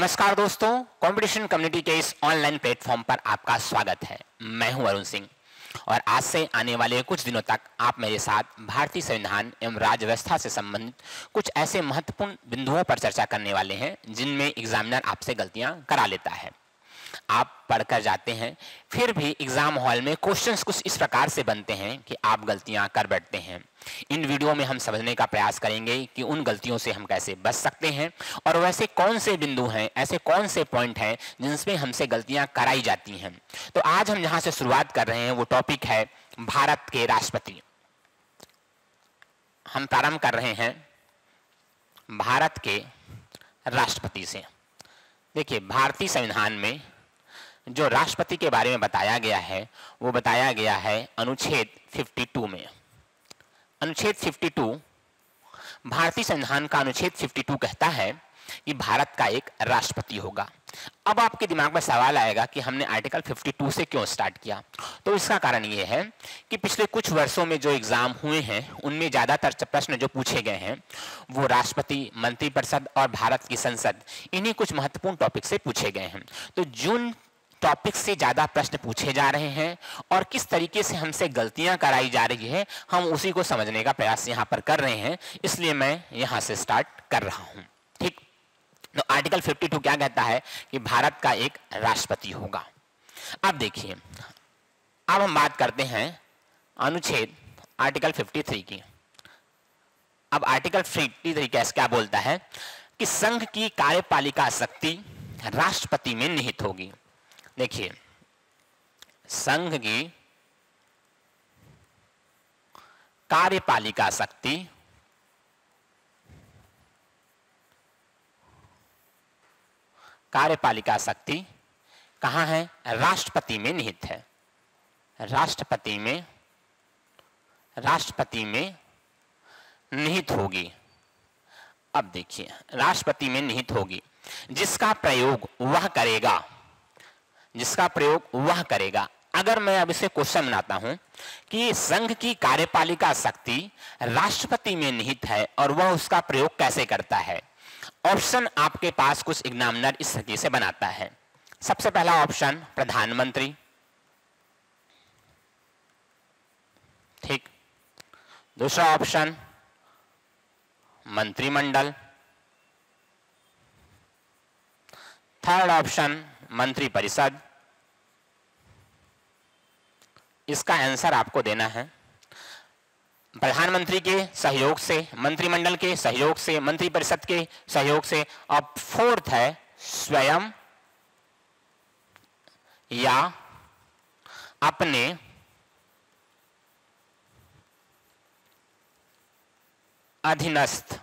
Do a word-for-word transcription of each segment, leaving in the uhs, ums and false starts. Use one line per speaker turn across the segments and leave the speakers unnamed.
नमस्कार दोस्तों, competition community के इस ऑनलाइन प्लेटफॉर्म पर आपका स्वागत है। मैं हूं अरुण सिंह और आज से आने वाले कुछ दिनों तक आप मेरे साथ भारतीय संविधान एवं राज्य व्यवस्था से संबंधित कुछ ऐसे महत्वपूर्ण बिंदुओं पर चर्चा करने वाले हैं जिनमें एग्जामिनर आपसे गलतियां करा लेता है। आप पढ़कर जाते हैं, फिर भी एग्जाम हॉल में क्वेश्चंस कुछ इस प्रकार से बनते हैं कि आप गलतियां कर बैठते हैं। इन वीडियो में हम समझने का प्रयास करेंगे कि उन गलतियों से हम कैसे बच सकते हैं और वैसे कौन से बिंदु हैं, ऐसे कौन से पॉइंट हैं जिनमें हमसे गलतियां कराई जाती हैं। तो आज हम जहां से शुरुआत कर रहे हैं वो टॉपिक है भारत के राष्ट्रपति। हम प्रारंभ कर रहे हैं भारत के राष्ट्रपति से। देखिए, भारतीय संविधान में जो राष्ट्रपति के बारे में बताया गया है वो बताया गया है अनुच्छेद बावन में। अनुच्छेद बावन भारतीय संविधान का अनुच्छेद बावन कहता है कि भारत का एक राष्ट्रपति होगा। अब आपके दिमाग में सवाल आएगा कि हमने आर्टिकल बावन से क्यों स्टार्ट किया। तो इसका कारण ये है कि पिछले कुछ वर्षों में जो एग्जाम हुए हैं उनमें ज्यादातर प्रश्न जो पूछे गए हैं वो राष्ट्रपति, मंत्रिपरिषद और भारत की संसद, इन्हीं कुछ महत्वपूर्ण टॉपिक से पूछे गए हैं। तो जिन टॉपिक से ज्यादा प्रश्न पूछे जा रहे हैं और किस तरीके से हमसे गलतियां कराई जा रही है, हम उसी को समझने का प्रयास यहां पर कर रहे हैं, इसलिए मैं यहां से स्टार्ट कर रहा हूं। ठीक, तो आर्टिकल बावन क्या कहता है कि भारत का एक राष्ट्रपति होगा। अब देखिए, अब हम बात करते हैं अनुच्छेद आर्टिकल तिरेपन की। अब आर्टिकल तिरेपन कैसे क्या बोलता है कि संघ की कार्यपालिका शक्ति राष्ट्रपति में निहित होगी। देखिए, संघ की कार्यपालिका शक्ति कार्यपालिका शक्ति कहां है? राष्ट्रपति में निहित है। राष्ट्रपति में राष्ट्रपति में निहित होगी। अब देखिए, राष्ट्रपति में निहित होगी, जिसका प्रयोग वह करेगा जिसका प्रयोग वह करेगा। अगर मैं अब इसे क्वेश्चन बनाता हूं कि संघ की कार्यपालिका शक्ति राष्ट्रपति में निहित है और वह उसका प्रयोग कैसे करता है, ऑप्शन आपके पास कुछ एग्जामिनर इस तरीके से बनाता है। सबसे पहला ऑप्शन प्रधानमंत्री, ठीक। दूसरा ऑप्शन मंत्रिमंडल। थर्ड ऑप्शन मंत्रिपरिषद। इसका आंसर आपको देना है प्रधानमंत्री के सहयोग से, मंत्रिमंडल के सहयोग से, मंत्रिपरिषद के सहयोग से, और फोर्थ है स्वयं या अपने अधीनस्थ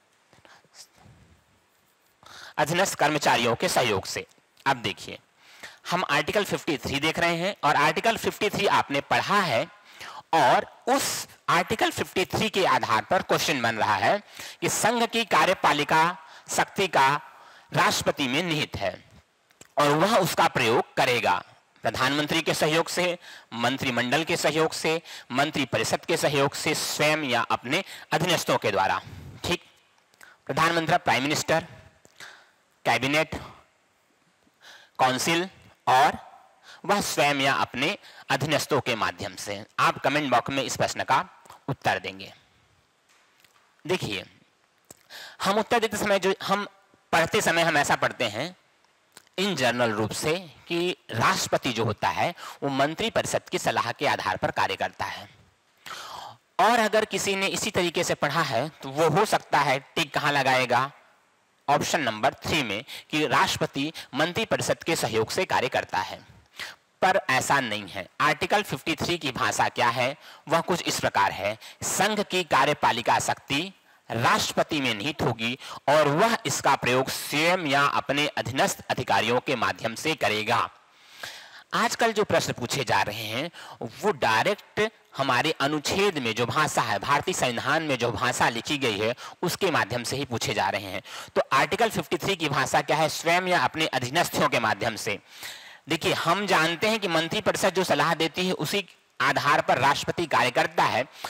अधीनस्थ कर्मचारियों के सहयोग से। अब देखिए, हम आर्टिकल तिरेपन देख रहे हैं और आर्टिकल तिरेपन आपने पढ़ा है और उस आर्टिकल तिरेपन के आधार पर क्वेश्चन बन रहा है कि संघ की कार्यपालिका शक्ति का राष्ट्रपति में निहित है और वह उसका प्रयोग करेगा प्रधानमंत्री के सहयोग से, मंत्रिमंडल के सहयोग से, मंत्रिपरिषद के सहयोग से, स्वयं या अपने अधीनस्थों के द्वारा। ठीक, प्रधानमंत्री प्राइम मिनिस्टर, कैबिनेट, काउंसिल और वह स्वयं या अपने अधीनस्थों के माध्यम से। आप कमेंट बॉक्स में इस प्रश्न का उत्तर देंगे। देखिए, हम उत्तर देते समय जो हम पढ़ते समय हम ऐसा पढ़ते हैं इन जनरल रूप से कि राष्ट्रपति जो होता है वो मंत्रिपरिषद की सलाह के आधार पर कार्य करता है। और अगर किसी ने इसी तरीके से पढ़ा है तो वो हो सकता है टिक कहां लगाएगा, ऑप्शन नंबर थ्री में, कि राष्ट्रपति मंत्रिपरिषद के सहयोग से कार्य करता है। पर ऐसा नहीं है। आर्टिकल तिरेपन की भाषा क्या है? वह कुछ इस प्रकार है, संघ की कार्यपालिका शक्ति राष्ट्रपति में निहित होगी और वह इसका प्रयोग स्वयं या अपने अधीनस्थ अधिकारियों के माध्यम से करेगा। आजकल जो प्रश्न पूछे जा रहे हैं वो डायरेक्ट हमारे अनुच्छेद में जो भाषा है, भारतीय संविधान में जो भाषा लिखी गई है उसके माध्यम से ही पूछे जा रहे हैं। तो आर्टिकल तिरेपन की भाषा क्या है? स्वयं या अपने अधीनस्थों के माध्यम से। देखिए, हम जानते हैं कि मंत्रिपरिषद जो सलाह देती है उसी आधार पर राष्ट्रपति कार्य करता है,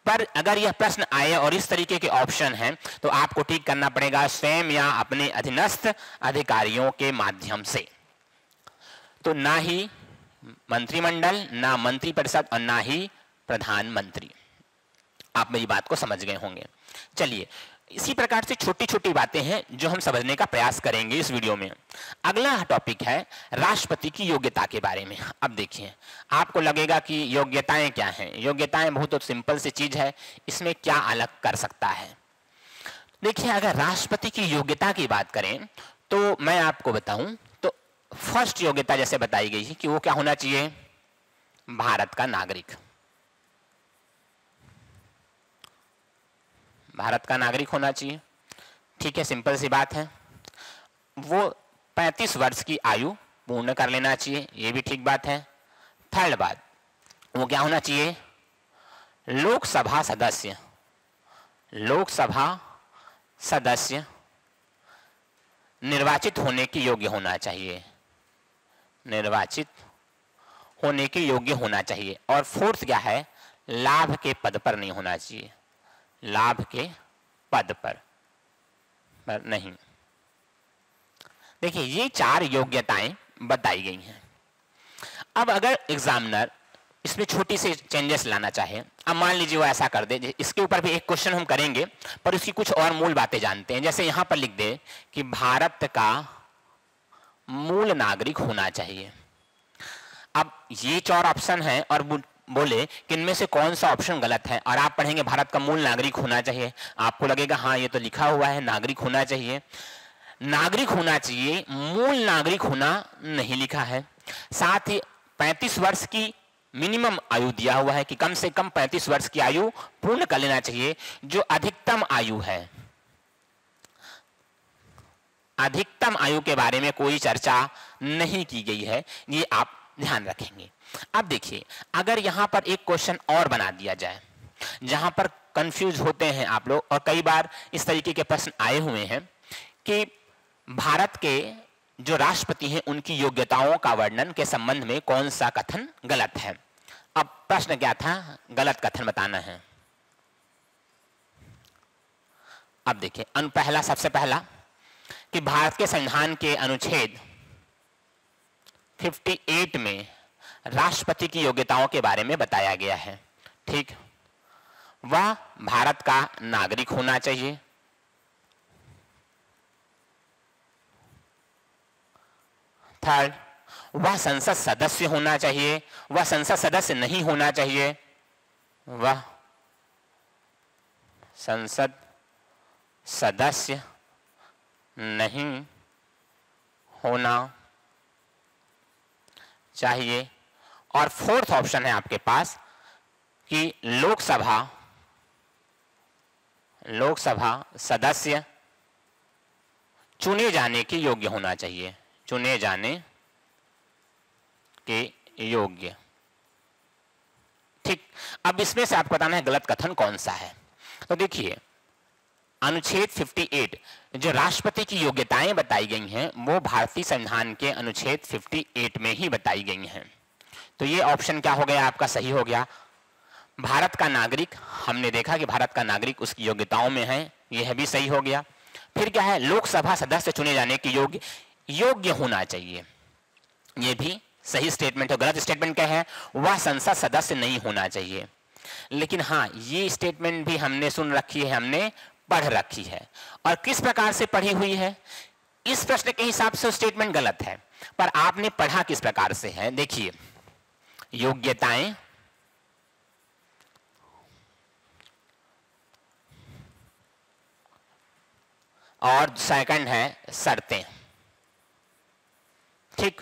पर अगर यह प्रश्न आए और इस तरीके के ऑप्शन हैं तो आपको ठीक करना पड़ेगा स्वयं या अपने अधीनस्थ अधिकारियों के माध्यम से। तो ना ही मंत्रिमंडल, ना मंत्रिपरिषद और ना ही प्रधानमंत्री। आप मेरी बात को समझ गए होंगे। चलिए, इसी प्रकार से छोटी छोटी बातें हैं जो हम समझने का प्रयास करेंगे इस वीडियो में। अगला टॉपिक है राष्ट्रपति की योग्यता के बारे में। अब देखिए, आपको लगेगा कि योग्यताएं क्या हैं। योग्यताएं बहुत तो सिंपल सी चीज है, इसमें क्या अलग कर सकता है। देखिए, अगर राष्ट्रपति की योग्यता की बात करें तो मैं आपको बताऊं तो फर्स्ट योग्यता जैसे बताई गई है कि वो क्या होना चाहिए, भारत का नागरिक। भारत का नागरिक होना चाहिए। ठीक है, सिंपल सी बात है। वो पैंतीस वर्ष की आयु पूर्ण कर लेना चाहिए, ये भी ठीक बात है। थर्ड बात, वो क्या होना चाहिए, लोकसभा सदस्य। लोकसभा सदस्य निर्वाचित होने के योग्य होना चाहिए। निर्वाचित होने के योग्य होना चाहिए। और फोर्थ क्या है, लाभ के पद पर नहीं होना चाहिए। लाभ के पद पर, पर नहीं। देखिए, ये चार योग्यताएं बताई गई हैं। अब अगर एग्जामिनर इसमें छोटी सी चेंजेस लाना चाहे, अब मान लीजिए वो ऐसा कर दे, इसके ऊपर भी एक क्वेश्चन हम करेंगे पर उसकी कुछ और मूल बातें जानते हैं। जैसे यहां पर लिख दे कि भारत का मूल नागरिक होना चाहिए। अब ये चार ऑप्शन है और बोले कि इनमें से कौन सा ऑप्शन गलत है, और आप पढ़ेंगे भारत का मूल नागरिक होना चाहिए, आपको लगेगा हाँ ये तो लिखा हुआ है नागरिक होना चाहिए। नागरिक होना चाहिए, मूल नागरिक होना नहीं लिखा है। साथ ही पैंतीस वर्ष की मिनिमम आयु दिया हुआ है कि कम से कम पैंतीस वर्ष की आयु पूर्ण कर लेना चाहिए, जो अधिकतम आयु है। अधिकतम आयु के बारे में कोई चर्चा नहीं की गई है, ये आप ध्यान रखेंगे। अब देखिए, अगर यहां पर एक क्वेश्चन और बना दिया जाए जहां पर कंफ्यूज होते हैं आप लोग, और कई बार इस तरीके के प्रश्न आए हुए हैं कि भारत के जो राष्ट्रपति हैं उनकी योग्यताओं का वर्णन के संबंध में कौन सा कथन गलत है। अब प्रश्न क्या था, गलत कथन बताना है। अब देखिए, पहला सबसे पहला कि भारत के संविधान के अनुच्छेद अट्ठावन में राष्ट्रपति की योग्यताओं के बारे में बताया गया है। ठीक, वह भारत का नागरिक होना चाहिए। थर्ड, वह संसद सदस्य होना चाहिए। वह संसद सदस्य नहीं होना चाहिए। वह संसद सदस्य नहीं होना चाहिए। और फोर्थ ऑप्शन है आपके पास कि लोकसभा लोकसभा सदस्य चुने जाने के योग्य होना चाहिए। चुने जाने के योग्य। ठीक, अब इसमें से आपको बताना है गलत कथन कौन सा है। तो देखिए, अनुच्छेद अट्ठावन जो राष्ट्रपति की योग्यताएं बताई गई हैं वो भारतीय संविधान के अनुच्छेद अट्ठावन में ही बताई गई हैं। तो ये ऑप्शन क्या हो गया आपका, सही हो गया। भारत का नागरिक, हमने देखा कि भारत का नागरिक उसकी योग्यताओं में है, यह भी सही हो गया। फिर क्या है, लोकसभा सदस्य चुने जाने के योग्य योग्य होना चाहिए, यह भी सही स्टेटमेंट है। गलत स्टेटमेंट क्या है, वह संसद सदस्य नहीं होना चाहिए। लेकिन हाँ, ये स्टेटमेंट भी हमने सुन रखी है, हमने पढ़ रखी है। और किस प्रकार से पढ़ी हुई है, इस प्रश्न के हिसाब से स्टेटमेंट गलत है, पर आपने पढ़ा किस प्रकार से है। देखिए, योग्यताएं और सेकंड है शर्तें। ठीक,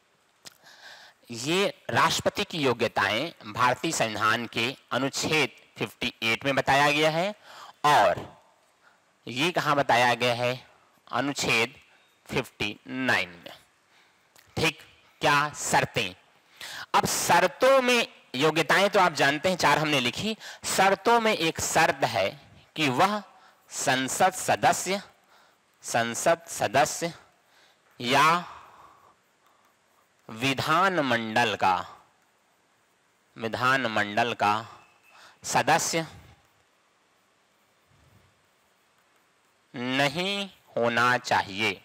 ये राष्ट्रपति की योग्यताएं भारतीय संविधान के अनुच्छेद अट्ठावन में बताया गया है, और ये कहां बताया गया है, अनुच्छेद उनसठ में। ठीक, क्या शर्तें। अब शर्तों में, योग्यताएं तो आप जानते हैं चार हमने लिखी, शर्तों में एक शर्त है कि वह संसद सदस्य संसद सदस्य या विधानमंडल का विधानमंडल का सदस्य नहीं होना चाहिए।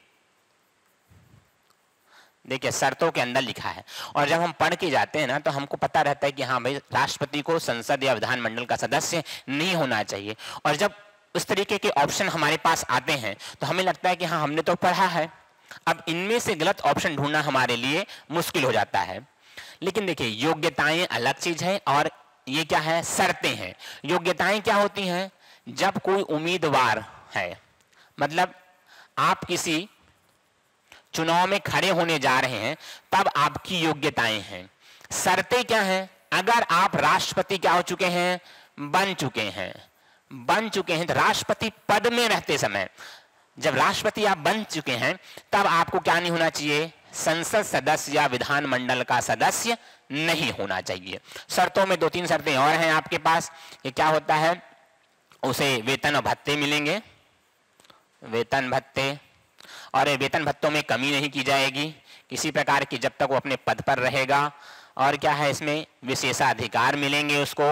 देखिए शर्तों के अंदर लिखा है, और जब हम पढ़ के जाते हैं ना तो हमको पता रहता है कि हाँ भाई राष्ट्रपति को संसद या विधानमंडल का सदस्य नहीं होना चाहिए। और जब उस तरीके के ऑप्शन हमारे पास आते हैं तो हमें लगता है कि हाँ हमने तो पढ़ा है, अब इनमें से गलत ऑप्शन ढूंढना हमारे लिए मुश्किल हो जाता है। लेकिन देखिए योग्यताएं अलग चीज है और ये क्या है, शर्तें हैं। योग्यताएं क्या होती हैं, जब कोई उम्मीदवार है, मतलब आप किसी चुनाव में खड़े होने जा रहे हैं तब आपकी योग्यताएं हैं। शर्तें क्या हैं, अगर आप राष्ट्रपति क्या हो चुके हैं, बन चुके हैं बन चुके हैं तो राष्ट्रपति पद में रहते समय, जब राष्ट्रपति आप बन चुके हैं तब आपको क्या नहीं होना चाहिए, संसद सदस्य या विधानमंडल का सदस्य नहीं होना चाहिए। शर्तों में दो तीन शर्तें और हैं आपके पास। ये क्या होता है, उसे वेतन और भत्ते मिलेंगे, वेतन भत्ते, और ये वेतन भत्तों में कमी नहीं की जाएगी किसी प्रकार की जब तक वो अपने पद पर रहेगा। और क्या है, इसमें विशेषाधिकार मिलेंगे उसको।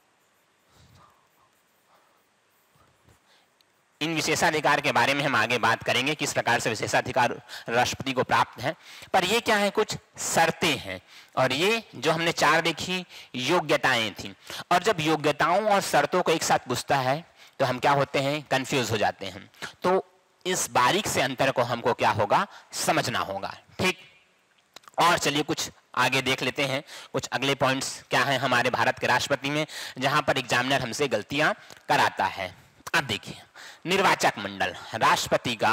इन विशेषाधिकार के बारे में हम आगे बात करेंगे, किस प्रकार से विशेषाधिकार राष्ट्रपति को प्राप्त है। पर ये क्या है, कुछ शर्तें हैं, और ये जो हमने चार देखी योग्यताएं थी। और जब योग्यताओं और शर्तों को एक साथ पूछता है तो हम क्या होते हैं, कंफ्यूज हो जाते हैं। तो इस बारीक से अंतर को हमको क्या होगा, समझना होगा। ठीक, और चलिए कुछ आगे देख लेते हैं, कुछ अगले पॉइंट्स क्या हैं हमारे भारत के राष्ट्रपति में, जहां पर एग्जामिनर हमसे गलतियां कराता है। अब देखिए निर्वाचक मंडल, राष्ट्रपति का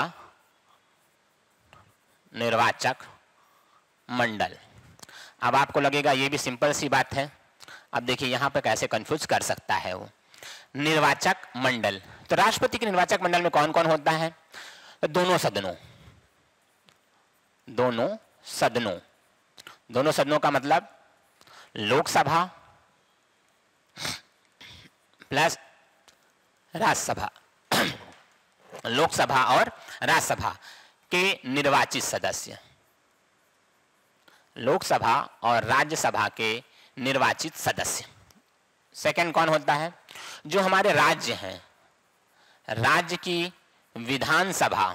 निर्वाचक मंडल। अब आपको लगेगा ये भी सिंपल सी बात है। अब देखिए यहां पर कैसे कंफ्यूज कर सकता है वो। निर्वाचक मंडल, तो राष्ट्रपति के निर्वाचक मंडल में कौन कौन होता है, तो दोनों सदनों दोनों सदनों दोनों सदनों का मतलब लोकसभा प्लस राज्यसभा, लोकसभा और राज्यसभा के निर्वाचित सदस्य, लोकसभा और राज्यसभा के निर्वाचित सदस्य। सेकंड कौन होता है, जो हमारे राज्य हैं, राज्य की विधानसभा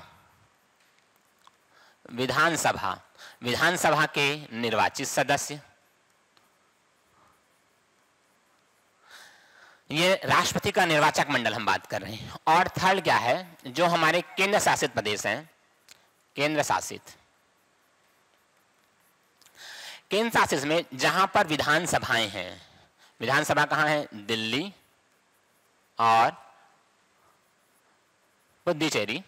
विधानसभा विधानसभा के निर्वाचित सदस्य। ये राष्ट्रपति का निर्वाचक मंडल हम बात कर रहे हैं। और थर्ड क्या है, जो हमारे केंद्र शासित प्रदेश हैं, केंद्र शासित केंद्र शासित में जहां पर विधानसभाएं हैं, विधानसभा कहां है, दिल्ली और पुडुचेरी,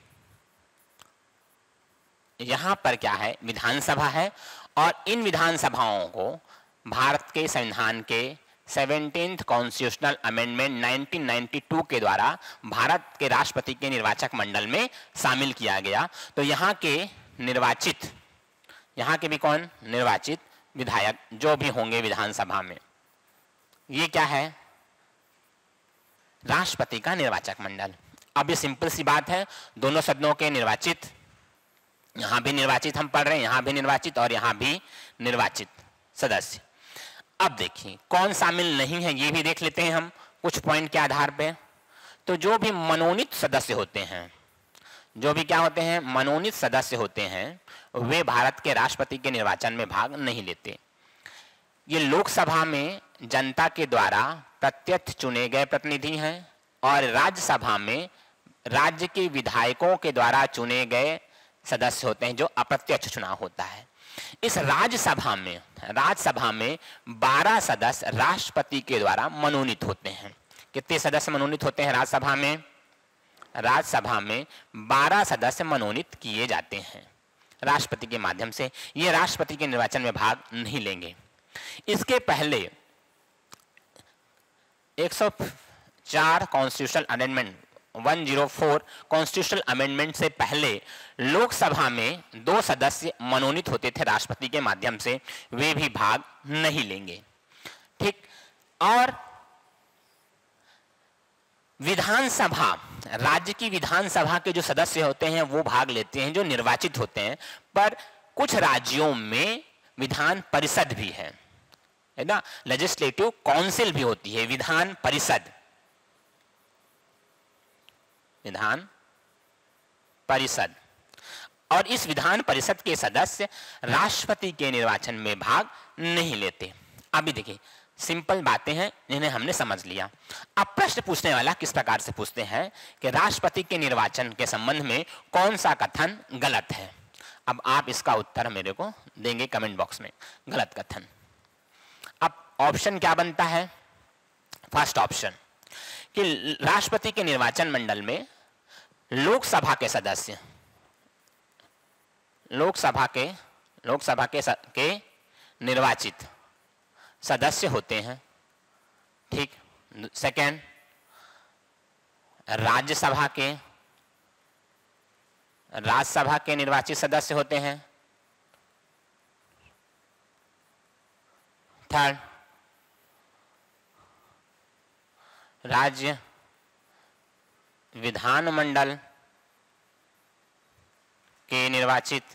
यहां पर क्या है, विधानसभा है। और इन विधानसभाओं को भारत के संविधान के seventeenth constitutional amendment nineteen ninety two के द्वारा भारत के राष्ट्रपति के निर्वाचक मंडल में शामिल किया गया। तो यहाँ के निर्वाचित, यहाँ के भी कौन, निर्वाचित विधायक जो भी होंगे विधानसभा में, ये क्या है, राष्ट्रपति का निर्वाचक मंडल। अब ये सिंपल सी बात है, दोनों सदनों के निर्वाचित, यहां भी निर्वाचित हम पढ़ रहे हैं, यहां भी निर्वाचित और यहां भी निर्वाचित सदस्य। अब देखिए कौन शामिल नहीं है, ये भी देख लेते हैं हम कुछ पॉइंट के आधार पे। तो जो भी मनोनीत सदस्य होते हैं, जो भी क्या होते हैं, मनोनीत सदस्य होते हैं, वे भारत के राष्ट्रपति के निर्वाचन में भाग नहीं लेते। ये लोकसभा में जनता के द्वारा प्रत्यक्ष चुने गए प्रतिनिधि हैं और राज्यसभा में राज्य के विधायकों के द्वारा चुने गए सदस्य होते हैं, जो अप्रत्यक्ष चुनाव होता है। इस राज्यसभा में राज्यसभा में बारह सदस्य राष्ट्रपति के द्वारा मनोनीत होते हैं। कितने सदस्य मनोनीत होते हैं राज्यसभा में, राज्यसभा में बारह सदस्य मनोनीत किए जाते हैं राष्ट्रपति के माध्यम से। ये राष्ट्रपति के निर्वाचन में भाग नहीं लेंगे। इसके पहले एक सौ चार कॉन्स्टिट्यूशनल अमेंडमेंट एक सौ चार कॉन्स्टिट्यूशनल अमेंडमेंट से पहले लोकसभा में दो सदस्य मनोनीत होते थे राष्ट्रपति के माध्यम से, वे भी भाग नहीं लेंगे। ठीक, और विधानसभा, राज्य की विधानसभा के जो सदस्य होते हैं वो भाग लेते हैं, जो निर्वाचित होते हैं। पर कुछ राज्यों में विधान परिषद भी है, है ना, लेजिस्लेटिव काउंसिल भी होती है, विधान परिषद, विधान परिषद, और इस विधान परिषद के सदस्य राष्ट्रपति के निर्वाचन में भाग नहीं लेते। अभी देखिए सिंपल बातें हैं जिन्हें हमने समझ लिया। अब प्रश्न पूछने वाला किस प्रकार से पूछते हैं कि राष्ट्रपति के निर्वाचन के संबंध में कौन सा कथन गलत है। अब आप इसका उत्तर मेरे को देंगे कमेंट बॉक्स में, गलत कथन। अब ऑप्शन क्या बनता है? फर्स्ट ऑप्शन कि राष्ट्रपति के निर्वाचन मंडल में लोकसभा के सदस्य लोकसभा के लोकसभा के, के निर्वाचित सदस्य होते हैं, ठीक। सेकेंड, राज्यसभा के राज्यसभा के निर्वाचित सदस्य होते हैं। थर्ड, राज्य विधानमंडल के निर्वाचित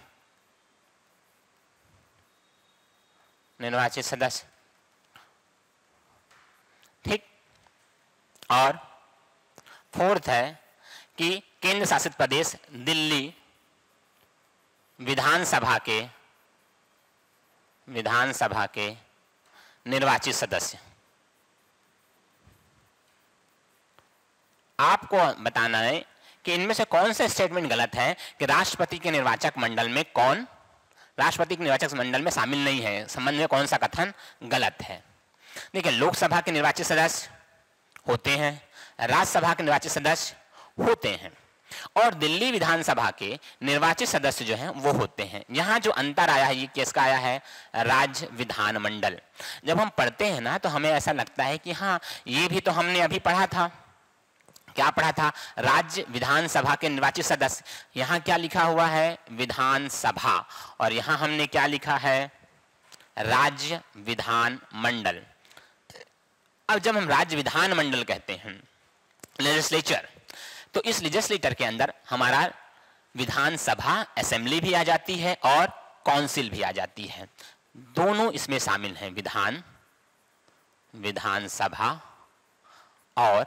निर्वाचित सदस्य, ठीक। और फोर्थ है कि केंद्र शासित प्रदेश दिल्ली विधानसभा के विधानसभा के निर्वाचित सदस्य। आपको बताना है कि इनमें से कौन सा स्टेटमेंट गलत है कि राष्ट्रपति के निर्वाचक मंडल में कौन राष्ट्रपति के निर्वाचक मंडल में शामिल नहीं है, संबंध में कौन सा कथन गलत है। देखिए लोकसभा के निर्वाचित सदस्य होते हैं, राज्यसभा के निर्वाचित सदस्य होते हैं, और दिल्ली विधानसभा के निर्वाचित सदस्य जो हैं वो होते हैं। यहाँ जो अंतर आया है ये किसका आया है? राज्य विधानमंडल। जब हम पढ़ते हैं ना तो हमें ऐसा लगता है कि हाँ ये भी तो हमने अभी पढ़ा था। क्या पढ़ा था? राज्य विधानसभा के निर्वाचित सदस्य। यहाँ क्या लिखा हुआ है? विधानसभा। और यहाँ हमने क्या लिखा है? राज्य विधान मंडल। अब जब हम राज्य विधान मंडल कहते हैं लेजिस्लेचर, तो इस लेजिस्लेचर के अंदर हमारा विधानसभा असेंबली भी आ जाती है और काउंसिल भी आ जाती है। दोनों इसमें शामिल हैं, विधान विधानसभा और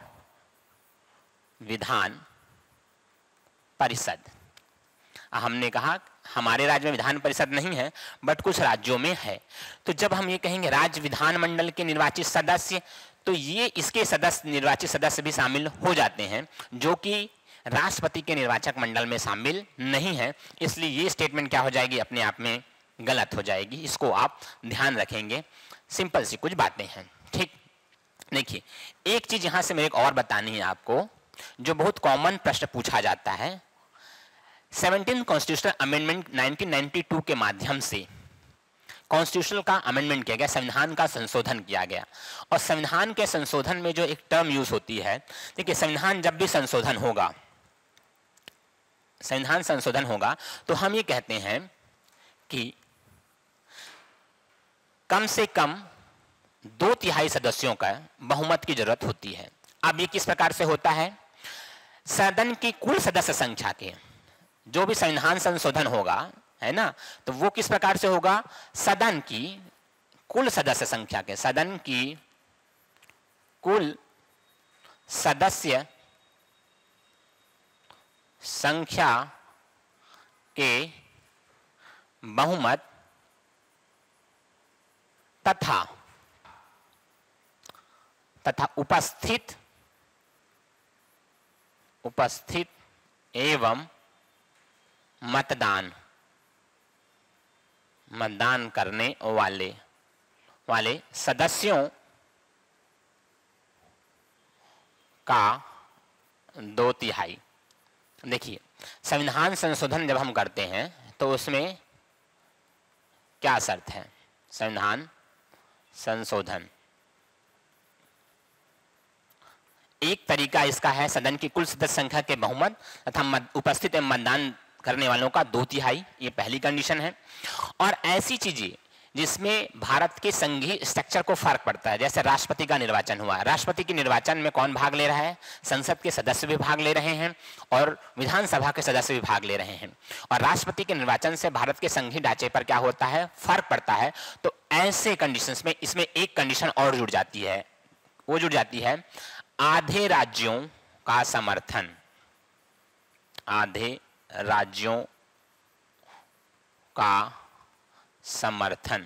विधान परिषद। हमने कहा हमारे राज्य में विधान परिषद नहीं है बट कुछ राज्यों में है। तो जब हम ये कहेंगे राज्य विधानमंडल के निर्वाचित सदस्य, तो ये इसके सदस्य निर्वाचित सदस्य भी शामिल हो जाते हैं जो कि राष्ट्रपति के निर्वाचक मंडल में शामिल नहीं है। इसलिए ये स्टेटमेंट क्या हो जाएगी? अपने आप में गलत हो जाएगी। इसको आप ध्यान रखेंगे। सिंपल सी कुछ बातें हैं, ठीक। देखिए एक चीज यहां से मेरे को और बतानी है आपको, जो बहुत कॉमन प्रश्न पूछा जाता है। Seventeen constitutional amendment nineteen ninety two के माध्यम से कॉन्स्टिट्यूशनल का अमेंडमेंट किया गया, संविधान का संशोधन किया गया। और संविधान के संशोधन में जो एक टर्म यूज होती है, देखिए संविधान जब भी संशोधन होगा संविधान संशोधन होगा तो हम ये कहते हैं कि कम से कम दो तिहाई सदस्यों का बहुमत की जरूरत होती है। अब ये किस प्रकार से होता है? सदन की कुल सदस्य संख्या के, जो भी संविधान संशोधन होगा है ना, तो वो किस प्रकार से होगा? सदन की कुल सदस्य संख्या के सदन की कुल सदस्य संख्या के बहुमत तथा तथा उपस्थित उपस्थित एवं मतदान मतदान करने वाले वाले सदस्यों का दो तिहाई। देखिए संविधान संशोधन जब हम करते हैं तो उसमें क्या शर्त है? संविधान संशोधन एक तरीका इसका है सदन की कुल सदस्य संख्या के बहुमत तथा उपस्थित एवं मतदान करने वालों का दो तिहाई, ये पहली कंडीशन है। और ऐसी चीजें जिसमें भारत के संघीय स्ट्रक्चर को फर्क पड़ता है, जैसे राष्ट्रपति का निर्वाचन हुआ, राष्ट्रपति के निर्वाचन में कौन भाग ले रहा है? संसद के सदस्य भी भाग ले रहे हैं और विधानसभा के सदस्य भी भाग ले रहे हैं। और राष्ट्रपति के निर्वाचन से भारत के संघीय ढांचे पर क्या होता है? फर्क पड़ता है। तो ऐसे कंडीशंस में इसमें एक कंडीशन और जुड़ जाती है, वो जुड़ जाती है आधे राज्यों का समर्थन, आधे राज्यों का समर्थन।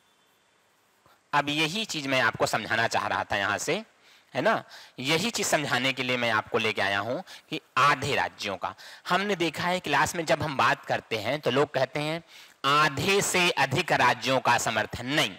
अब यही चीज मैं आपको समझाना चाह रहा था यहां से, है ना। यही चीज समझाने के लिए मैं आपको लेके आया हूं कि आधे राज्यों का। हमने देखा है क्लास में जब हम बात करते हैं तो लोग कहते हैं आधे से अधिक राज्यों का समर्थन। नहीं,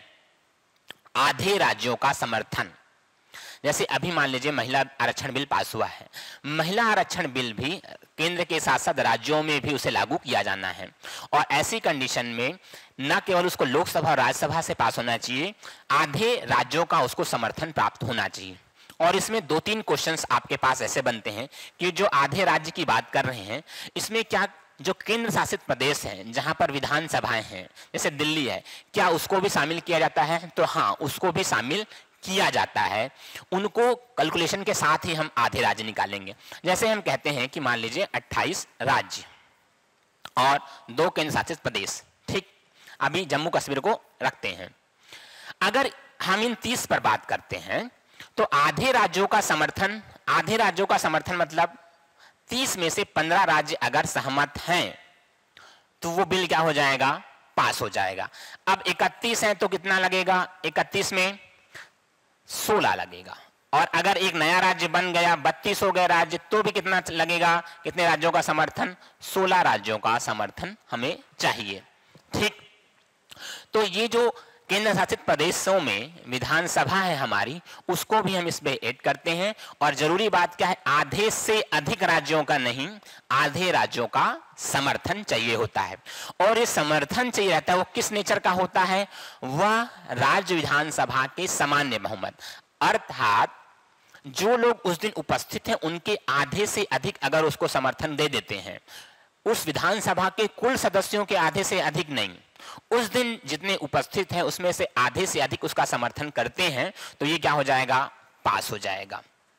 आधे राज्यों का समर्थन। जैसे अभी मान लीजिए महिला आरक्षण बिल पास हुआ है, महिला आरक्षण बिल भी केंद्र के साथ साथ राज्यों में भी उसे लागू किया जाना है, और ऐसी कंडीशन में न केवल उसको लोकसभा और राज्यसभा से पास होना चाहिए, आधे राज्यों का उसको समर्थन प्राप्त होना चाहिए। और इसमें दो तीन क्वेश्चंस आपके पास ऐसे बनते हैं कि जो आधे राज्य की बात कर रहे हैं, इसमें क्या जो केंद्र शासित प्रदेश हैं जहां पर विधानसभाएं हैं, जैसे दिल्ली है, क्या उसको भी शामिल किया जाता है? तो हाँ, उसको भी शामिल किया जाता है। उनको कैलकुलेशन के साथ ही हम आधे राज्य निकालेंगे। जैसे हम कहते हैं कि मान लीजिए अट्ठाईस राज्य और दो केंद्र शासित प्रदेश, ठीक, अभी जम्मू कश्मीर को रखते हैं। अगर हम इन तीस पर बात करते हैं तो आधे राज्यों का समर्थन, आधे राज्यों का समर्थन मतलब तीस में से पंद्रह राज्य अगर सहमत हैं तो वो बिल क्या हो जाएगा? पास हो जाएगा। अब इकतीस है तो कितना लगेगा? इकतीस में सोलह लगेगा। और अगर एक नया राज्य बन गया, बत्तीस हो गए राज्य, तो भी कितना लगेगा? कितने राज्यों का समर्थन? सोलह राज्यों का समर्थन हमें चाहिए, ठीक। तो ये जो केंद्र शासित प्रदेशों में विधानसभा है हमारी, उसको भी हम इसमें ऐड करते हैं। और जरूरी बात क्या है? आधे से अधिक राज्यों का नहीं, आधे राज्यों का समर्थन चाहिए होता है। और ये समर्थन चाहिए रहता है, वो किस नेचर का होता है? वह राज्य विधानसभा के सामान्य बहुमत, अर्थात जो लोग उस दिन उपस्थित हैं उनके आधे से अधिक अगर उसको समर्थन दे देते हैं, उस विधानसभा के कुल सदस्यों के आधे से अधिक नहीं, उस दिन जितने उपस्थित हैं उसमें से आधे से अधिक उसका समर्थन करते हैं, तो ये क्या हो जाएगा? पास हो जाएगा।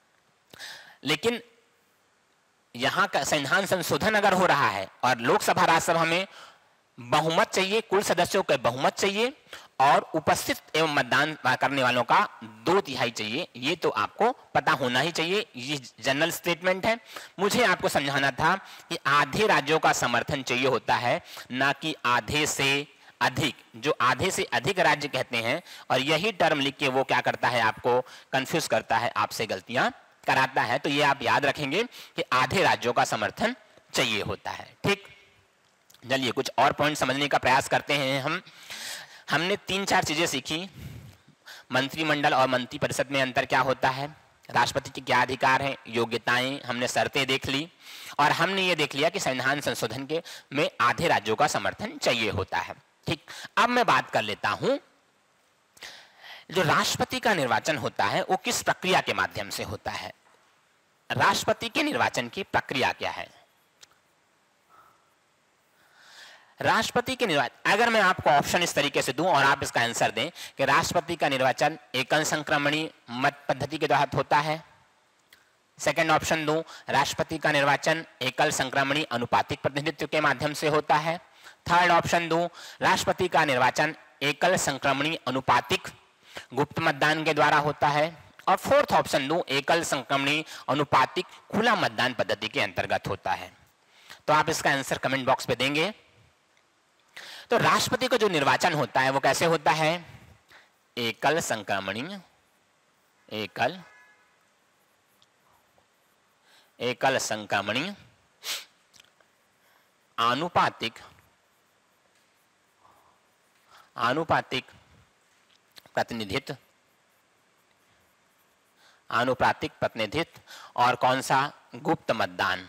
लेकिन यहां का संविधान संशोधन अगर हो रहा है और लोकसभा राज्यसभा में बहुमत चाहिए, कुल सदस्यों के बहुमत चाहिए और उपस्थित एवं मतदान करने वालों का दो तिहाई चाहिए, ये तो आपको पता होना ही चाहिए। ये जनरल स्टेटमेंट है। मुझे आपको समझाना था कि आधे राज्यों का समर्थन चाहिए होता है, ना कि आधे से अधिक। जो आधे से अधिक राज्य कहते हैं, और यही टर्म लिख के वो क्या करता है? आपको कंफ्यूज करता है, आपसे गलतियां कराता है। तो ये आप याद रखेंगे कि आधे राज्यों का समर्थन चाहिए होता है, ठीक। चलिए कुछ और पॉइंट समझने का प्रयास करते हैं हम। हमने तीन चार चीजें सीखी। मंत्रिमंडल और मंत्रिपरिषद में अंतर क्या होता है, राष्ट्रपति के क्या अधिकार हैं, योग्यताएं, हमने शर्तें देख ली, और हमने ये देख लिया कि संविधान संशोधन के में आधे राज्यों का समर्थन चाहिए होता है, ठीक। अब मैं बात कर लेता हूं, जो राष्ट्रपति का निर्वाचन होता है वो किस प्रक्रिया के माध्यम से होता है? राष्ट्रपति के निर्वाचन की प्रक्रिया क्या है? राष्ट्रपति के निर्वाचन, अगर मैं आपको ऑप्शन इस तरीके से दूं और आप इसका आंसर दें कि राष्ट्रपति का निर्वाचन एकल संक्रमणी मत पद्धति के तहत होता है। सेकंड ऑप्शन दूं, राष्ट्रपति का निर्वाचन एकल संक्रमणी अनुपातिक प्रतिनिधित्व के माध्यम से होता है। थर्ड ऑप्शन दूं, राष्ट्रपति का निर्वाचन एकल संक्रमणी अनुपातिक गुप्त मतदान के द्वारा होता है। और फोर्थ ऑप्शन दूं, एकल संक्रमणी अनुपातिक खुला मतदान पद्धति के अंतर्गत होता है। तो आप इसका आंसर कमेंट बॉक्स पे देंगे। तो राष्ट्रपति का जो निर्वाचन होता है वो कैसे होता है? एकल संक्रमणी, एकल एकल संक्रमणी आनुपातिक आनुपातिक प्रतिनिधित्व आनुपातिक प्रतिनिधित्व और कौन सा? गुप्त मतदान,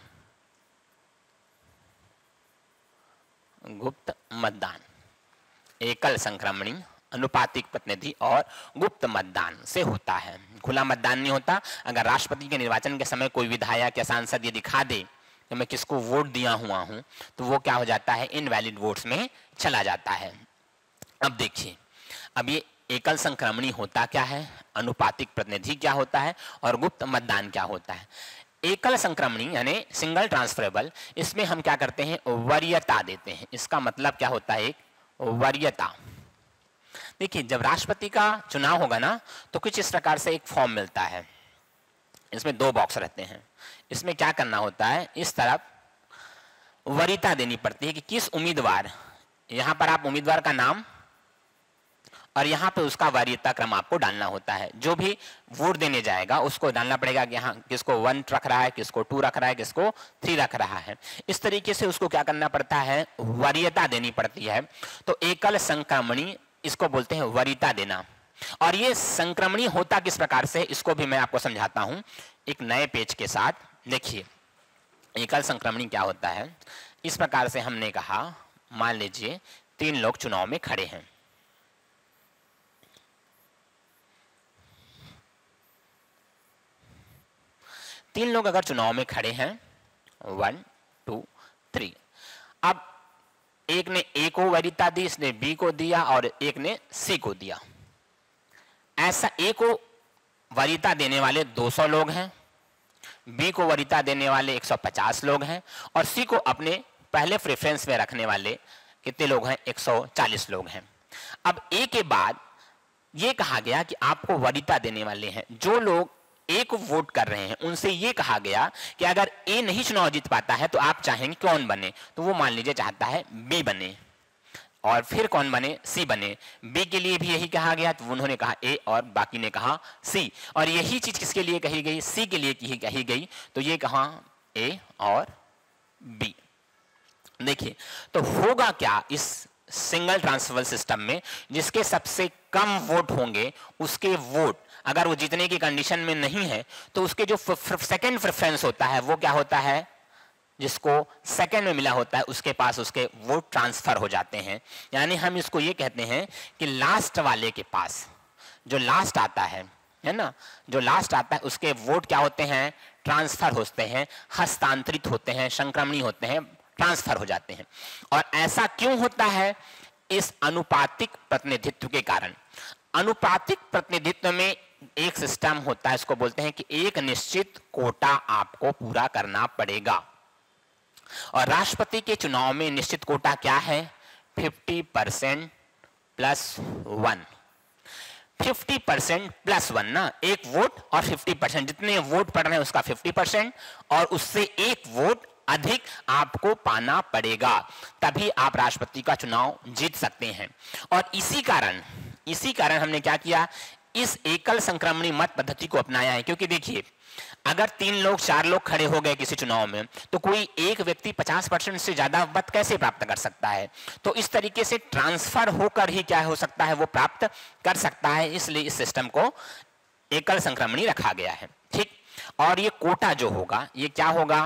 गुप्त मतदान। एकल संक्रमणी, अनुपातिक प्रतिनिधि और गुप्त मतदान से होता है, खुला मतदान नहीं होता। अगर राष्ट्रपति के निर्वाचन के समय कोई विधायक या सांसद ये दिखा दे कि मैं किसको वोट दिया हुआ हूं, तो वो क्या हो जाता है? इनवैलिड वोट्स में चला जाता है। अब देखिए, अब ये एकल संक्रमणी होता क्या है, अनुपातिक प्रतिनिधि क्या होता है और गुप्त मतदान क्या होता है। एकल संक्रमणी यानी सिंगल ट्रांसफरेबल, इसमें हम क्या करते हैं? वरीयता देते हैं। इसका मतलब क्या होता है? एक वरीयता। देखिए, जब राष्ट्रपति का चुनाव होगा ना, तो कुछ इस प्रकार से एक फॉर्म मिलता है। इसमें दो बॉक्स रहते हैं। इसमें क्या करना होता है? इस तरफ वरीयता देनी पड़ती है कि किस उम्मीदवार, यहां पर आप उम्मीदवार का नाम और यहाँ पे उसका वरीयता क्रम आपको डालना होता है। जो भी वोट देने जाएगा उसको डालना पड़ेगा कि यहाँ किसको वन रख रहा है, किसको टू रख रहा है, किसको थ्री रख रहा है। इस तरीके से उसको क्या करना पड़ता है, वरीयता देनी पड़ती है। तो एकल संक्रमणी इसको बोलते हैं वरीयता देना। और ये संक्रमणी होता किस प्रकार से, इसको भी मैं आपको समझाता हूं एक नए पेज के साथ। देखिए एकल संक्रमणी क्या होता है। इस प्रकार से हमने कहा, मान लीजिए तीन लोग चुनाव में खड़े हैं, तीन लोग अगर चुनाव में खड़े हैं, वन टू थ्री, अब एक ने ए को वरीयता दी, इसने बी को दिया और एक ने सी को दिया। ऐसा ए को वरीयता देने वाले दो सौ लोग हैं, बी को वरीयता देने वाले एक सौ पचास लोग हैं और सी को अपने पहले प्रेफरेंस में रखने वाले कितने लोग हैं, एक सौ चालीस लोग हैं। अब ए के बाद ये कहा गया कि आपको वरीयता देने वाले हैं जो लोग ए को वोट कर रहे हैं, उनसे ये कहा गया कि अगर ए नहीं चुनाव जीत पाता है तो आप चाहेंगे कौन बने, तो वो मान लीजिए चाहता है बी बने, और फिर कौन बने, सी बने। बी के लिए भी यही कहा गया, तो उन्होंने कहा ए और बाकी ने कहा सी। और यही चीज किसके लिए कही गई, सी के लिए कही गई, तो ये कहा ए और बी। देखिए तो होगा क्या इस सिंगल ट्रांसफर सिस्टम में, जिसके सबसे कम वोट होंगे उसके वोट अगर वो जीतने की कंडीशन में नहीं है तो उसके जो सेकंड प्रेफरेंस होता है वो क्या होता है, जिसको सेकंड में मिला होता है उसके पास उसके वोट ट्रांसफर हो जाते हैं। यानी हम इसको ये कहते हैं कि लास्ट वाले के पास जो लास्ट आता है है ना, जो लास्ट आता है उसके वोट क्या होते हैं, ट्रांसफर होते हैं, हस्तांतरित होते हैं, संक्रमणी होते हैं, ट्रांसफर हो जाते हैं। और ऐसा क्यों होता है, इस अनुपातिक प्रतिनिधित्व के कारण। अनुपातिक प्रतिनिधित्व में एक सिस्टम होता है, इसको बोलते हैं कि एक निश्चित कोटा आपको पूरा करना पड़ेगा। और राष्ट्रपति के चुनाव में निश्चित कोटा क्या है, fifty percent plus one. Fifty percent plus one ना, एक वोट और फिफ्टी परसेंट, जितने वोट पड़ रहे हैं उसका फिफ्टी परसेंट और उससे एक वोट अधिक आपको पाना पड़ेगा, तभी आप राष्ट्रपति का चुनाव जीत सकते हैं। और इसी कारण इसी कारण हमने क्या किया, इस एकल संक्रमणी मत पद्धति को अपनाया है। क्योंकि देखिए अगर तीन लोग चार लोग खड़े हो गए किसी चुनाव में तो कोई एक व्यक्ति पचास परसेंट से ज्यादा मत कैसे प्राप्त कर सकता है। तो इस तरीके से ट्रांसफर होकर ही क्या हो सकता है, वो प्राप्त कर सकता है। इसलिए इस सिस्टम को एकल संक्रमणी रखा गया है। ठीक, और ये कोटा जो होगा ये क्या होगा,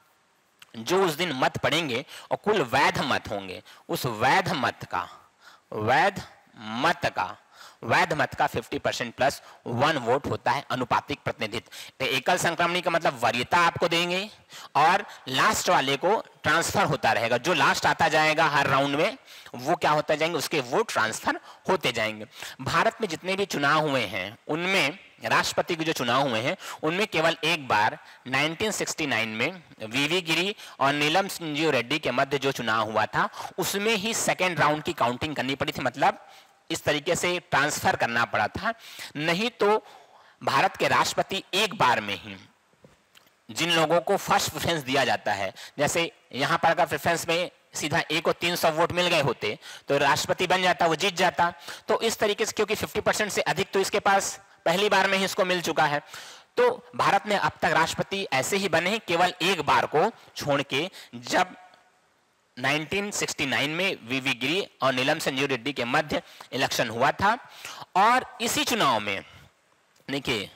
जो उस दिन मत पड़ेंगे और कुल वैध मत होंगे, उस वैध मत का वैध मत का वैध मत का fifty percent plus one vote होता है अनुपातिक प्रतिनिधित्व। एकल संक्रमणी का मतलब वरीयता आपको देंगे और लास्ट वाले को ट्रांसफर होता रहेगा। जो लास्ट आता जाएगा हर राउंड में वो क्या होता जाएंगे, उसके वोट ट्रांसफर होते जाएंगे। भारत में जितने भी चुनाव हुए हैं उनमें राष्ट्रपति के जो चुनाव हुए हैं उनमें केवल एक बार नाइनटीन सिक्सटी नाइन में वीवी गिरी और नीलम संजीव रेड्डी के मध्य जो चुनाव हुआ था उसमें ही सेकेंड राउंड की काउंटिंग करनी पड़ी थी, मतलब इस तरीके से ट्रांसफर करना पड़ा था। नहीं तो भारत के राष्ट्रपति एक बार में ही जिन लोगों को फर्स्ट प्रेफरेंस दिया जाता है, जैसे यहां पर अगर प्रेफरेंस में सीधा ए को तीन सौ वोट मिल गए होते तो राष्ट्रपति बन जाता, वो जीत जाता। तो इस तरीके से क्योंकि फिफ्टी परसेंट से अधिक तो इसके पास पहली बार में ही इसको मिल चुका है, तो भारत में अब तक राष्ट्रपति ऐसे ही बने केवल एक बार को छोड़ के, जब नाइनटीन सिक्सटी नाइन में वीवी गिरी और नीलम संजीव रेड्डी के मध्य इलेक्शन हुआ था। और इसी चुनाव में देखिए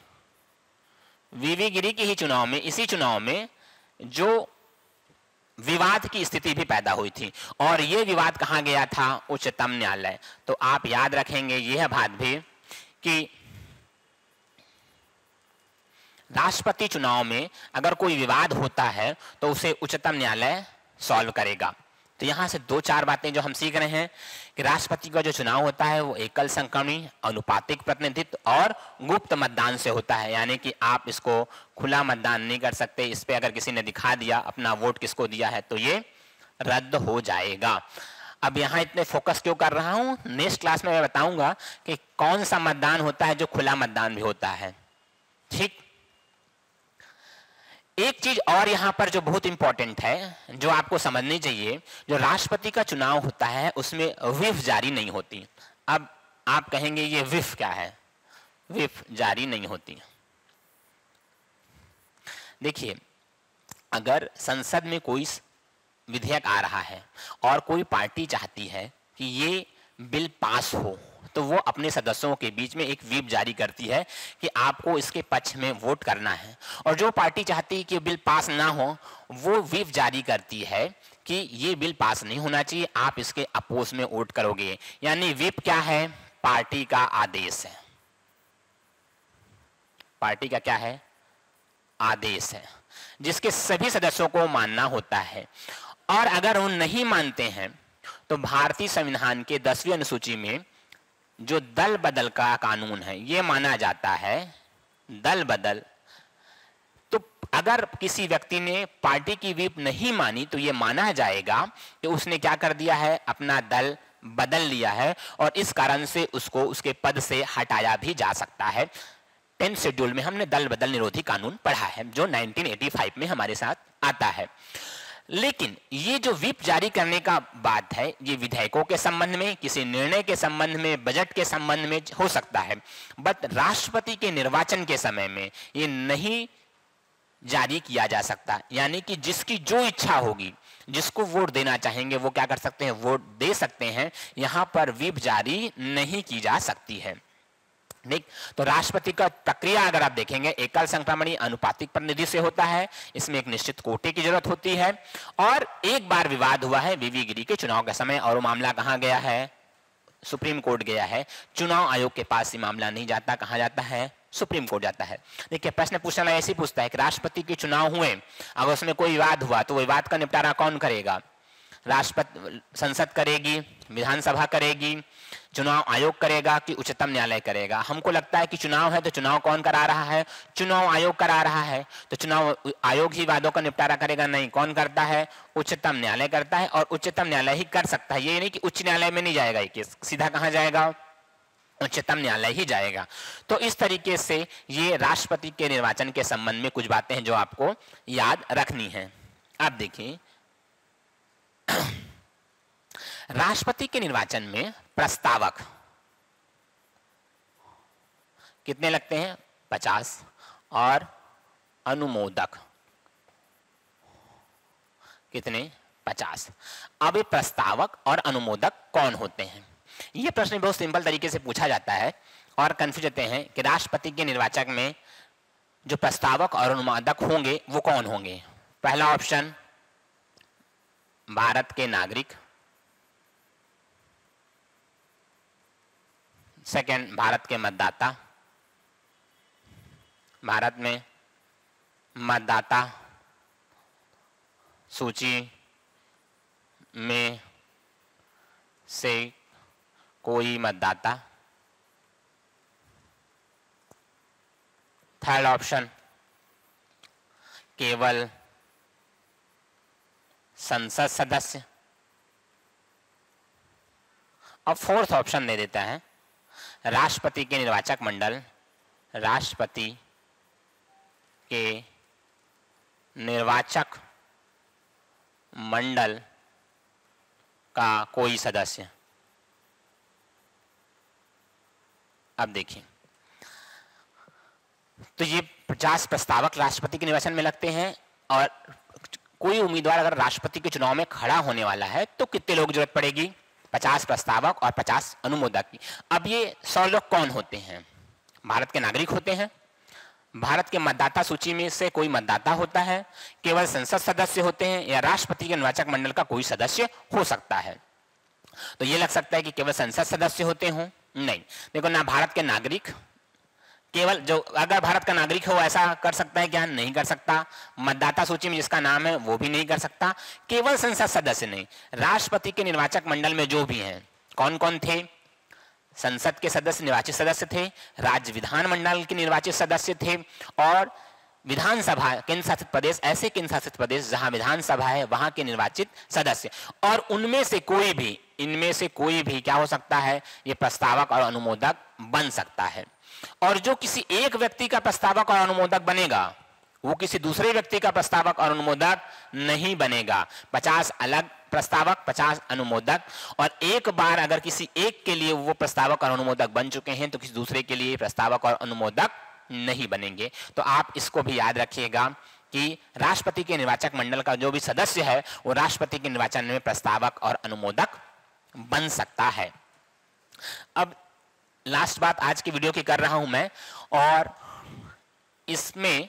वीवी गिरी के ही चुनाव में इसी चुनाव में जो विवाद की स्थिति भी पैदा हुई थी, और यह विवाद कहां गया था, उच्चतम न्यायालय। तो आप याद रखेंगे यह बात भी कि राष्ट्रपति चुनाव में अगर कोई विवाद होता है तो उसे उच्चतम न्यायालय सॉल्व करेगा। तो यहां से दो चार बातें जो हम सीख रहे हैं कि राष्ट्रपति का जो चुनाव होता है वो एकल संक्रमणी, अनुपातिक प्रतिनिधित्व और गुप्त मतदान से होता है। यानी कि आप इसको खुला मतदान नहीं कर सकते। इस पे अगर किसी ने दिखा दिया अपना वोट किसको दिया है तो ये रद्द हो जाएगा। अब यहाँ इतने फोकस क्यों कर रहा हूं, नेक्स्ट क्लास में मैं बताऊंगा कि कौन सा मतदान होता है जो खुला मतदान भी होता है। ठीक, एक चीज और यहां पर जो बहुत इंपॉर्टेंट है, जो आपको समझनी चाहिए, जो राष्ट्रपति का चुनाव होता है उसमें व्हिप जारी नहीं होती। अब आप कहेंगे ये व्हिप क्या है? व्हिप जारी नहीं होती। देखिए, अगर संसद में कोई विधेयक आ रहा है और कोई पार्टी चाहती है कि ये बिल पास हो, तो वो अपने सदस्यों के बीच में एक व्हिप जारी करती है कि आपको इसके पक्ष में वोट करना है। और जो पार्टी चाहती है कि बिल पास ना हो, वो व्हिप जारी करती है कि ये बिल पास नहीं होना चाहिए, आप इसके अपोज में वोट करोगे। यानी व्हिप क्या है? पार्टी का आदेश है। पार्टी का क्या है? आदेश है, जिसके सभी सदस्यों को मानना होता है। और अगर वो नहीं मानते हैं तो भारतीय संविधान के दसवीं अनुसूची में जो दल बदल का कानून है, ये माना जाता है दल बदल। तो अगर किसी व्यक्ति ने पार्टी की व्हिप नहीं मानी तो ये माना जाएगा कि उसने क्या कर दिया है? अपना दल बदल लिया है, और इस कारण से उसको उसके पद से हटाया भी जा सकता है। टेंथ शेड्यूल में हमने दल बदल निरोधी कानून पढ़ा है, जो नाइनटीन एटी फाइव में हमारे साथ आता है। लेकिन ये जो व्हिप जारी करने का बात है, ये विधेयकों के संबंध में, किसी निर्णय के संबंध में, बजट के संबंध में हो सकता है, बट राष्ट्रपति के निर्वाचन के समय में ये नहीं जारी किया जा सकता। यानी कि जिसकी जो इच्छा होगी, जिसको वोट देना चाहेंगे, वो क्या कर सकते हैं? वोट दे सकते हैं। यहां पर व्हिप जारी नहीं की जा सकती है। ठीक, तो राष्ट्रपति का प्रक्रिया अगर आप देखेंगे, एकल संक्रमणीय अनुपातिक प्रतिनिधि से होता है। इसमें एक निश्चित कोटे की जरूरत होती है। और एक बार विवाद हुआ है वीवी गिरी के चुनाव के समय, और वो मामला कहां गया है? सुप्रीम कोर्ट गया है। चुनाव आयोग के पास ये मामला नहीं जाता, कहां जाता है? सुप्रीम कोर्ट जाता है। देखिए, प्रश्न पूछने वाला ऐसे पूछता है कि राष्ट्रपति के चुनाव हुए, अगर उसमें कोई विवाद हुआ तो विवाद का निपटारा कौन करेगा? राष्ट्रपति, संसद करेगी, विधानसभा करेगी, चुनाव आयोग करेगा कि उच्चतम न्यायालय करेगा? हमको लगता है कि चुनाव है तो चुनाव कौन करा रहा है? चुनाव आयोग करा रहा है। तो चुनाव आयोग ही वादों का निपटारा करेगा? नहीं, कौन करता है? उच्चतम न्यायालय करता है, और उच्चतम न्यायालय ही कर सकता है। ये नहीं कि उच्च न्यायालय में नहीं जाएगा ये केस, सीधा कहां जाएगा? उच्चतम न्यायालय ही जाएगा। तो इस तरीके से ये राष्ट्रपति के निर्वाचन के संबंध में कुछ बातें हैं जो आपको याद रखनी है। अब देखिए, राष्ट्रपति के निर्वाचन में प्रस्तावक कितने लगते हैं? पचास, और अनुमोदक कितने? पचास। अब ये प्रस्तावक और अनुमोदक कौन होते हैं? ये प्रश्न बहुत सिंपल तरीके से पूछा जाता है और कंफ्यूज होते हैं कि राष्ट्रपति के निर्वाचन में जो प्रस्तावक और अनुमोदक होंगे वो कौन होंगे? पहला ऑप्शन भारत के नागरिक, सेकंड भारत के मतदाता, भारत में मतदाता सूची में से कोई मतदाता, थर्ड ऑप्शन केवल संसद सदस्य, और फोर्थ ऑप्शन दे देता है राष्ट्रपति के निर्वाचक मंडल, राष्ट्रपति के निर्वाचक मंडल का कोई सदस्य। अब देखिए, तो ये पचास प्रस्तावक राष्ट्रपति के निर्वाचन में लगते हैं, और कोई उम्मीदवार अगर राष्ट्रपति के चुनाव में खड़ा होने वाला है तो कितने लोग जरूरत पड़ेगी? पचास प्रस्तावक और पचास अनुमोदक की। अब ये सौ लोग कौन होते हैं? भारत के नागरिक होते हैं, भारत के मतदाता सूची में से कोई मतदाता होता है, केवल संसद सदस्य होते हैं, या राष्ट्रपति के निर्वाचक मंडल का कोई सदस्य हो सकता है। तो ये लग सकता है कि केवल संसद सदस्य होते हों, नहीं। देखो, ना भारत के नागरिक, केवल जो अगर भारत का नागरिक हो ऐसा कर सकता है क्या? नहीं कर सकता। मतदाता सूची में जिसका नाम है वो भी नहीं कर सकता। केवल संसद सदस्य नहीं, राष्ट्रपति के निर्वाचक मंडल में जो भी हैं, कौन कौन थे? संसद के सदस्य निर्वाचित सदस्य थे, राज्य विधानमंडल के निर्वाचित सदस्य थे, और विधानसभा केंद्र शासित प्रदेश, ऐसे केंद्र शासित प्रदेश जहां विधानसभा है वहां के निर्वाचित सदस्य। और उनमें से कोई भी, इनमें से कोई भी क्या हो सकता है? ये प्रस्तावक और अनुमोदक बन सकता है। और जो किसी एक व्यक्ति का प्रस्तावक और अनुमोदक बनेगा वो किसी दूसरे व्यक्ति का प्रस्तावक और अनुमोदक नहीं बनेगा। पचास अलग प्रस्तावक, पचास अनुमोदक, और एक बार अगर किसी एक के लिए वो प्रस्तावक और अनुमोदक बन चुके हैं तो किसी दूसरे के लिए प्रस्तावक और अनुमोदक नहीं बनेंगे। तो आप इसको भी याद रखिएगा कि राष्ट्रपति के निर्वाचक मंडल का जो भी सदस्य है वो राष्ट्रपति के निर्वाचन में प्रस्तावक और अनुमोदक बन सकता है। अब लास्ट बात आज की वीडियो की कर रहा हूं मैं, और इसमें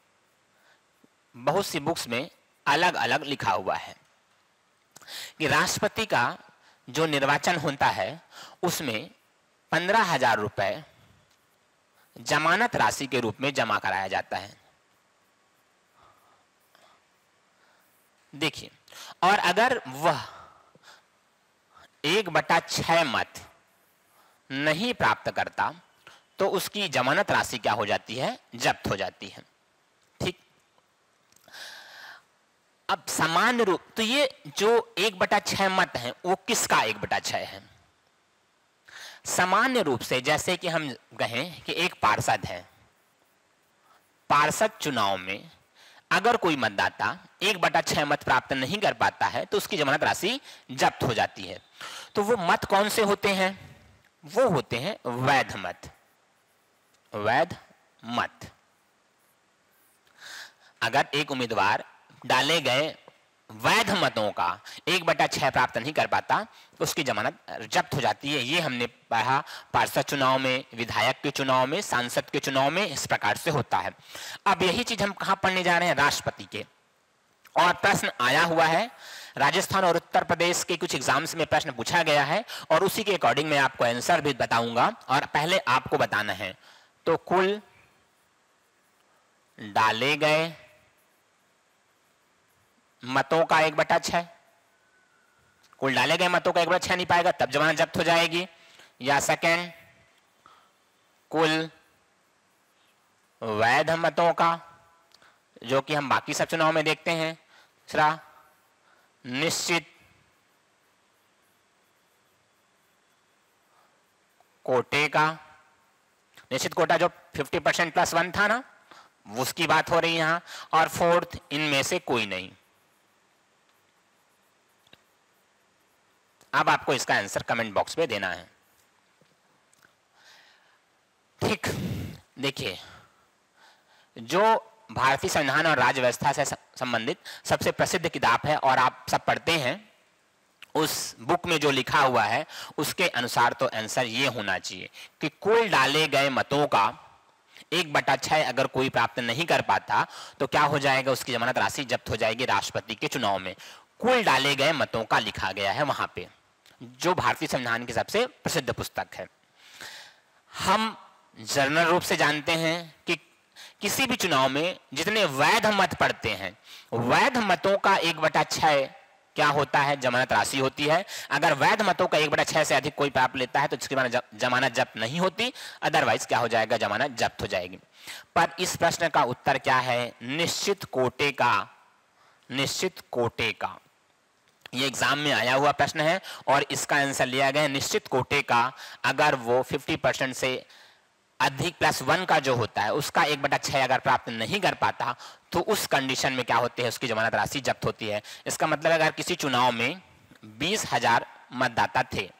बहुत सी बुक्स में अलग अलग लिखा हुआ है कि राष्ट्रपति का जो निर्वाचन होता है उसमें पंद्रह हजार रुपए जमानत राशि के रूप में जमा कराया जाता है। देखिए, और अगर वह एक बटा छह मत नहीं प्राप्त करता तो उसकी जमानत राशि क्या हो जाती है, जब्त हो जाती है। ठीक, अब सामान्य रूप तो ये जो एक बटा छह मत है वो किसका एक बटा छह है? सामान्य रूप से जैसे कि हम कहें कि एक पार्षद है, पार्षद चुनाव में अगर कोई मतदाता एक बटा छह मत प्राप्त नहीं कर पाता है तो उसकी जमानत राशि जब्त हो जाती है। तो वो मत कौन से होते हैं? वो होते हैं वैध मत। वैध मत, अगर एक उम्मीदवार डाले गए वैध मतों का एक बटा छह प्राप्त नहीं कर पाता तो उसकी जमानत जब्त हो जाती है। ये हमने पढ़ा पार्षद चुनाव में, विधायक के चुनाव में, सांसद के चुनाव में, इस प्रकार से होता है। अब यही चीज हम कहां पढ़ने जा रहे हैं? राष्ट्रपति के। और प्रश्न आया हुआ है, राजस्थान और उत्तर प्रदेश के कुछ एग्जाम्स में प्रश्न पूछा गया है और उसी के अकॉर्डिंग मैं आपको आंसर भी बताऊंगा। और पहले आपको बताना है तो कुल डाले गए मतों का एक बटा छह, कुल डाले गए मतों का एक बटा छह नहीं पाएगा तब जमानत जब्त हो जाएगी। या सेकेंड, कुल वैध मतों का, जो कि हम बाकी सब चुनाव में देखते हैं। तीसरा, निश्चित कोटे का, निश्चित कोटा जो पचास परसेंट प्लस वन था ना, उसकी बात हो रही है यहां। और फोर्थ, इनमें से कोई नहीं। अब आपको इसका आंसर कमेंट बॉक्स में देना है। ठीक, देखिए, जो भारतीय संविधान और राज्य व्यवस्था से संबंधित सबसे प्रसिद्ध किताब है और आप सब पढ़ते हैं, उस बुक में जो लिखा हुआ है उसके अनुसार तो आंसर ये होना चाहिए कि कुल डाले गए मतों का एक बटा छह अगर कोई प्राप्त नहीं कर पाता तो क्या हो जाएगा, उसकी जमानत राशि जब्त हो जाएगी राष्ट्रपति के चुनाव में। कुल डाले गए मतों का लिखा गया है वहां पे, जो भारतीय संविधान की सबसे प्रसिद्ध पुस्तक है। हम जनरल रूप से जानते हैं कि किसी भी चुनाव में जितने वैध मत पड़ते हैं, वैध मतों का एक बटा छह क्या होता है, जमानत राशि होती है। अगर वैध मतों का एक बटा छह से अधिक कोई प्राप्त लेता है तो इसके बाद जमानत जब्त नहीं होती, अदरवाइज क्या हो जाएगा, जमानत जब्त हो जाएगी। पर इस प्रश्न का उत्तर क्या है? निश्चित कोटे का। निश्चित कोटे का ये एग्जाम में आया हुआ प्रश्न है और इसका आंसर लिया गया है निश्चित कोटे का। अगर वो पचास परसेंट से अधिक प्लस वन का जो होता है उसका एक बटा छह अगर प्राप्त नहीं कर पाता तो उस कंडीशन में क्या होती है, उसकी जमानत राशि जब्त होती है। इसका मतलब अगर किसी चुनाव में बीस हजार मतदाता थे,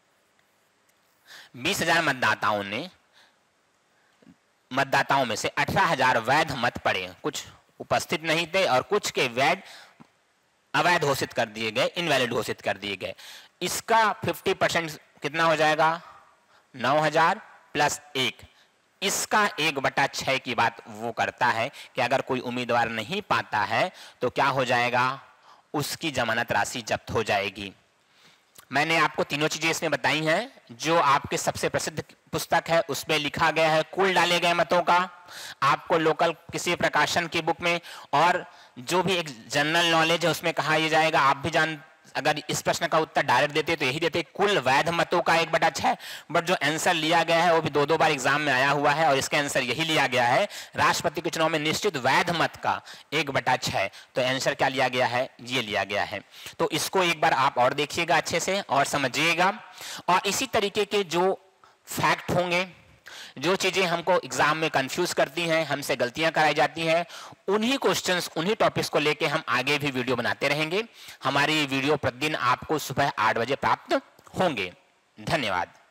बीस हजार मतदाताओं ने मतदाताओं में से अठारह हजार वैध मत पड़े, कुछ उपस्थित नहीं थे और कुछ के वैध अवैध घोषित कर दिए गए, इनवैलिड घोषित कर दिए गए। इसका पचास परसेंट कितना हो जाएगा, नौ हजार प्लस एक। इसका एक बटा छह की बात वो करता है कि अगर कोई उम्मीदवार नहीं पाता है तो क्या हो जाएगा, उसकी जमानत राशि जब्त हो जाएगी। मैंने आपको तीनों चीजें इसमें बताई हैं। जो आपके सबसे प्रसिद्ध पुस्तक है उसमें लिखा गया है कुल डाले गए मतों का, आपको लोकल किसी प्रकाशन की बुक में, और जो भी एक जनरल नॉलेज है उसमें कहा यह जाएगा। आप भी जान, अगर इस प्रश्न का उत्तर डायरेक्ट देते तो यही देते, कुल वैध मतों का एक बटा छह। बट जो आंसर लिया गया है वो भी दो दो बार एग्जाम में आया हुआ है और इसका आंसर यही लिया गया है, राष्ट्रपति के चुनाव में निश्चित वैध मत का एक बटा छह। तो आंसर क्या लिया गया है, ये लिया गया है। तो इसको एक बार आप और देखिएगा अच्छे से और समझिएगा। और इसी तरीके के जो फैक्ट होंगे, जो चीजें हमको एग्जाम में कंफ्यूज करती हैं, हमसे गलतियां कराई जाती हैं, उन्हीं क्वेश्चंस, उन्हीं टॉपिक्स को लेके हम आगे भी वीडियो बनाते रहेंगे। हमारी वीडियो प्रतिदिन आपको सुबह आठ बजे प्राप्त होंगे। धन्यवाद।